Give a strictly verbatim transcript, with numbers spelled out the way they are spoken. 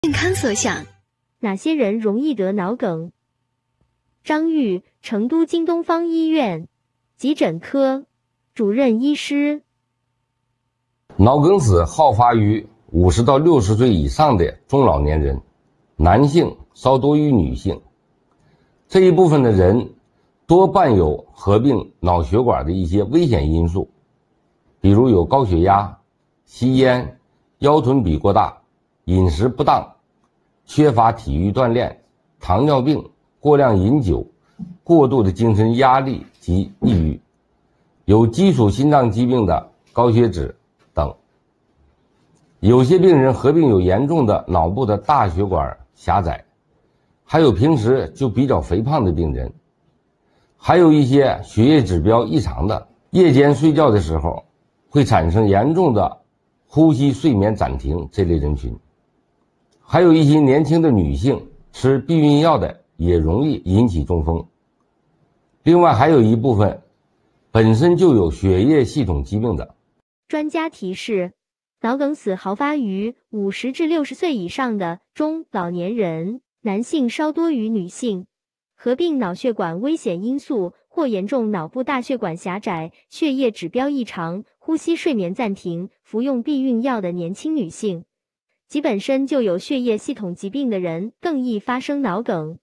健康所想， 哪些人容易得脑梗？张玉，成都京东方医院急诊科主任医师。 脑梗死好发于五十到六十岁以上的中老年人，男性稍多于女性。这一部分的人多伴有合并脑血管的一些危险因素，比如有高血压、吸烟、腰臀比过大、饮食不当、缺乏体育锻炼、糖尿病、过量饮酒、过度的精神压力及抑郁，有基础心脏疾病的高血脂等。有些病人合并有严重的脑部的大血管狭窄，还有平时就比较肥胖的病人，还有一些血液指标异常的，夜间睡觉的时候会产生严重的呼吸睡眠暂停这类人群，还有一些年轻的女性吃避孕药的也容易引起中风。另外还有一部分本身就有血液系统疾病的。 专家提示，脑梗死好发于五十至六十岁以上的中老年人，男性稍多于女性。合并脑血管危险因素或严重脑部大血管狭窄、血液指标异常、呼吸睡眠暂停、服用避孕药的年轻女性及本身就有血液系统疾病的人更易发生脑梗。